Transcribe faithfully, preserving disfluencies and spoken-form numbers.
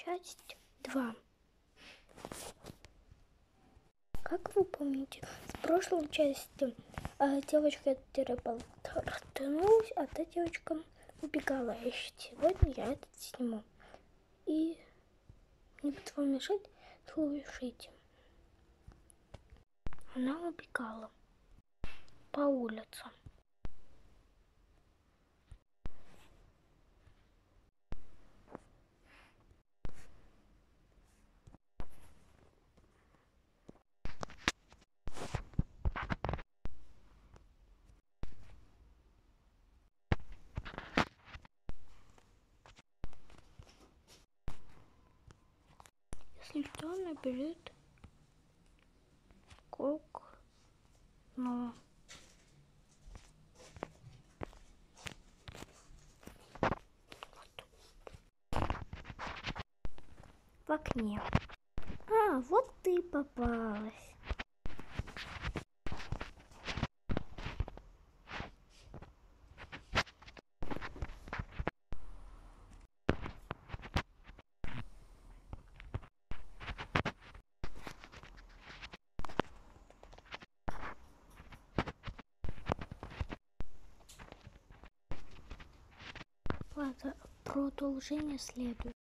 Часть два. Как вы помните, с прошлой части а, девочка терапевтнулась, а та девочка убегала. И сегодня я этот сниму. И не буду вам мешать, слушайте. Она убегала по улице. Если что, наберет круг, но в окне. А, вот ты попалась. Ладно, продолжение следует.